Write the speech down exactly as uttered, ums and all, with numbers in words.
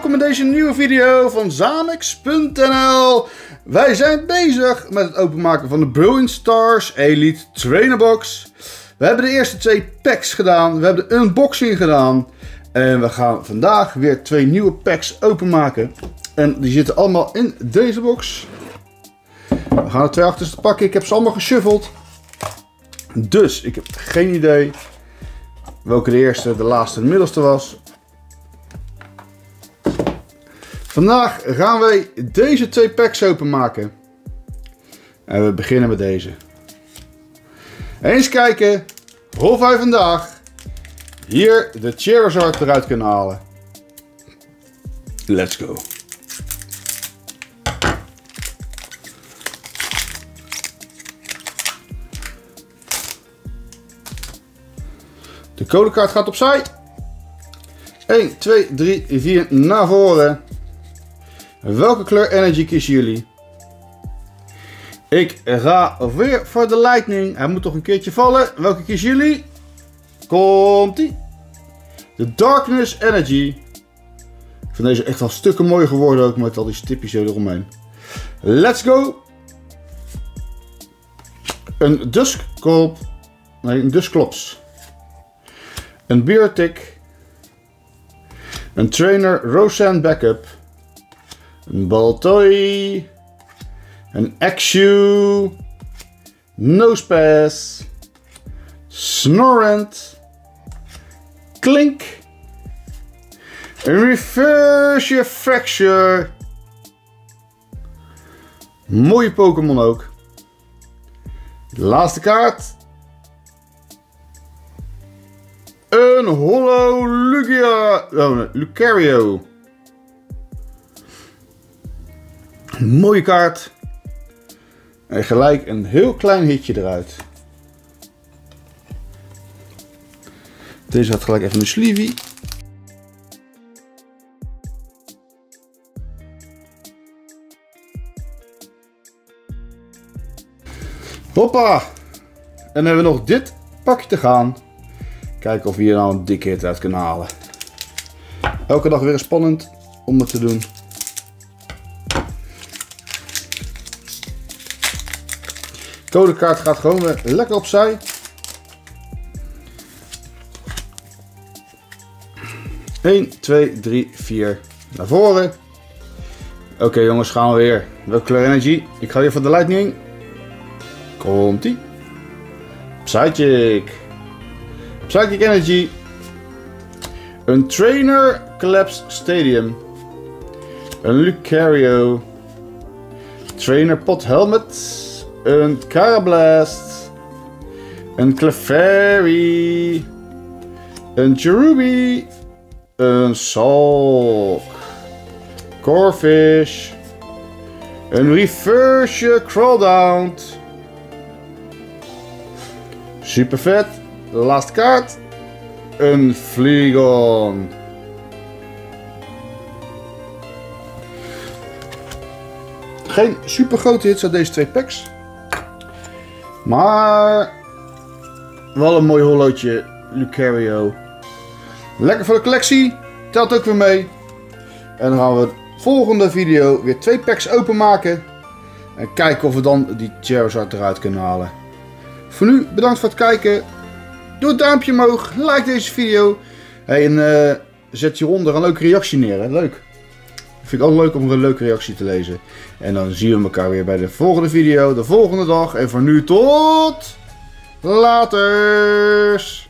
welkom in deze nieuwe video van Zanex punt n l. Wij zijn bezig met het openmaken van de Brilliant Stars Elite Trainer Box. We hebben de eerste twee packs gedaan, we hebben de unboxing gedaan. En we gaan vandaag weer twee nieuwe packs openmaken. En die zitten allemaal in deze box. We gaan er twee achter pakken, ik heb ze allemaal geshuffeld. Dus ik heb geen idee welke de eerste, de laatste en de middelste was. Vandaag gaan wij deze twee packs openmaken. En we beginnen met deze. Eens kijken of wij vandaag hier de Charizard eruit kunnen halen. Let's go. De codekaart gaat opzij. een, twee, drie, vier naar voren. Welke kleur Energy kiezen jullie? Ik ga weer voor de Lightning. Hij moet toch een keertje vallen. Welke kiezen jullie? Komt-ie. De Darkness Energy. Ik vind deze echt wel stukken mooier geworden ook met al die stipjes eromheen. Let's go. Een Dusclops. Nee, een Dusclops. Een Beartic. Een Trainer Roseanne Backup. Een Baltoy. Een Axew. Nosepass. Snorunt. Klink. Een Reverse Fracture. Mooie Pokémon ook. Laatste kaart. Een Holo Lugia. Oh, nee, Lucario. Mooie kaart. En gelijk een heel klein hitje eruit. Deze had gelijk even een sleevie. Hoppa. En dan hebben we nog dit pakje te gaan. Kijken of we hier nou een dikke hit uit kunnen halen. Elke dag weer spannend om het te doen. De codekaart gaat gewoon weer lekker opzij. een, twee, drie, vier naar voren. Oké okay, jongens, gaan we weer. Welke kleur Energy? Ik ga weer voor de Lightning. Komt-ie. Psychic. Psychic Energy. Een Trainer Collapse Stadium. Een Lucario. Trainer Pot Helmet. Een Carablast. Een Clefairy. Een Cherubi. Een Salk. Corphish. Een Reverse Crawdaunt. Super vet. De laatste kaart. Een Fleegon. Geen super grote hits uit deze twee packs. Maar wel een mooi holootje Lucario. Lekker voor de collectie. Telt ook weer mee. En dan gaan we de volgende video weer twee packs openmaken. En kijken of we dan die Charizard eruit kunnen halen. Voor nu bedankt voor het kijken. Doe een duimpje omhoog. Like deze video. Hey, en uh, zet hieronder een leuke reactie neer. Hè? Leuk. Vind ik ook leuk om een leuke reactie te lezen. En dan zien we elkaar weer bij de volgende video. De volgende dag. En voor nu tot later.